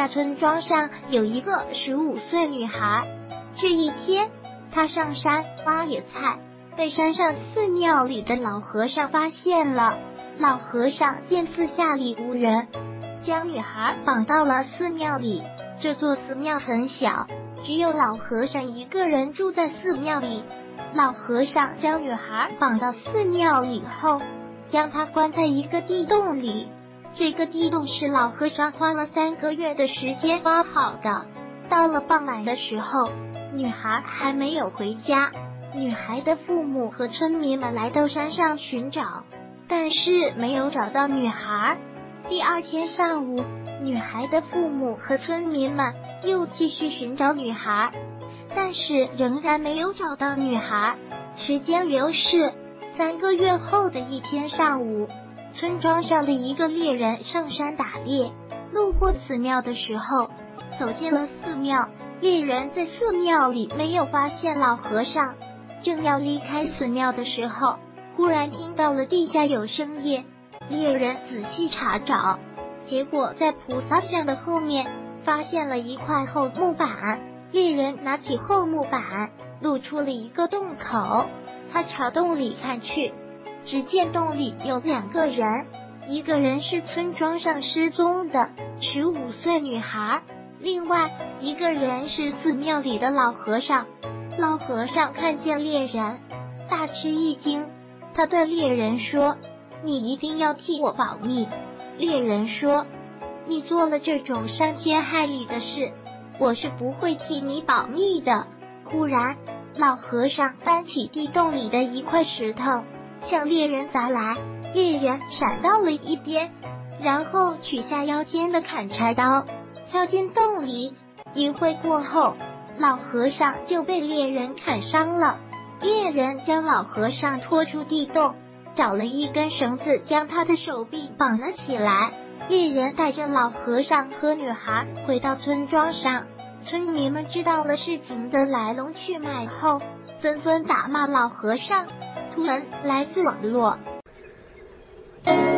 下村庄上有一个15岁女孩。这一天，她上山挖野菜，被山上寺庙里的老和尚发现了。老和尚见四下里无人，将女孩绑到了寺庙里。这座寺庙很小，只有老和尚一个人住在寺庙里。老和尚将女孩绑到寺庙里后，将她关在一个地洞里。这个地洞是老和尚花了3个月的时间挖好的。到了傍晚的时候，女孩还没有回家。女孩的父母和村民们来到山上寻找，但是没有找到女孩。第二天上午，女孩的父母和村民们又继续寻找女孩，但是仍然没有找到女孩。时间流逝，3个月后的一天上午，村庄上的一个猎人上山打猎，路过寺庙的时候，走进了寺庙。猎人在寺庙里没有发现老和尚，正要离开寺庙的时候，忽然听到了地下有声音。猎人仔细查找，结果在菩萨像的后面发现了一块厚木板。猎人拿起厚木板，露出了一个洞口。他朝洞里看去，只见洞里有2个人，一个人是村庄上失踪的15岁女孩，另外一个人是寺庙里的老和尚。老和尚看见猎人，大吃一惊，他对猎人说：“你一定要替我保密。”猎人说：“你做了这种伤天害理的事，我是不会替你保密的。”忽然，老和尚搬起地洞里的一块石头，向猎人砸来。猎人闪到了一边，然后取下腰间的砍柴刀，跳进洞里。一会过后，老和尚就被猎人砍伤了。猎人将老和尚拖出地洞，找了一根绳子将他的手臂绑了起来。猎人带着老和尚和女孩回到村庄上。村民们知道了事情的来龙去脉后，纷纷打骂老和尚，图文来自网络。